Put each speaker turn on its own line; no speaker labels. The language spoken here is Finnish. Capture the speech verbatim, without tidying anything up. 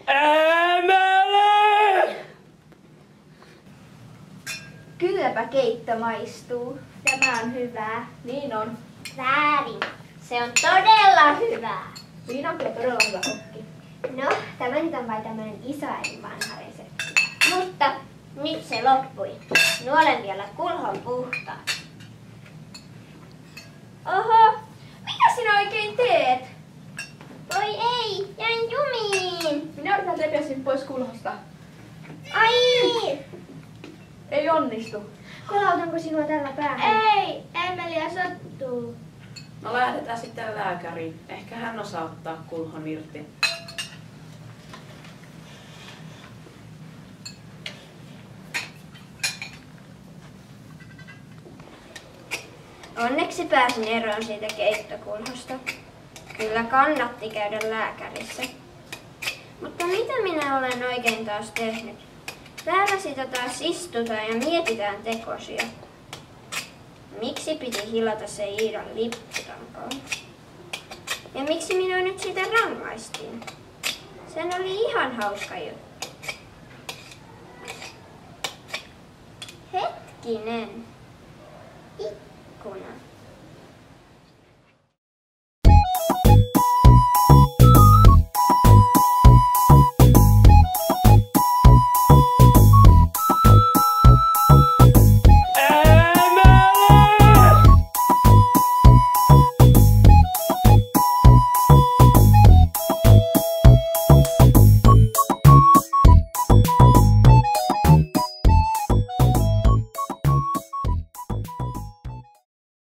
Emeli!
Kylläpä keitto maistuu. Tämä on hyvää.
Niin on.
Väärin. Se on todella hyvää.
Siinä on kyllä todella hyvä kokki.
No, tämä nyt on vain tämmönen isoäidin vanha resepti. Mutta nyt se loppui. Nuolen vielä kulhon puhtaat. Oho, mitä sinä oikein teet? Voi ei, jäin jumiin.
Minä yritän repiä sinut pois kulhosta.
Ai!
Ei onnistu.
Kolautanko sinua tällä päähän?
Ei, Emeliä sattuu.
No lähdetään sitten lääkäriin. Ehkä hän osaa ottaa kulhon irti.
Onneksi pääsin eroon siitä keittokulhosta. Kyllä kannatti käydä lääkärissä. Mutta mitä minä olen oikein taas tehnyt? Täällä sitä taas istutaan ja mietitään tekosia. Miksi piti hilata se Iidan lipputankoon? Ja miksi minua nyt sitä rangaistiin? Sen oli ihan hauska juttu. Hetkinen. Ikkuna.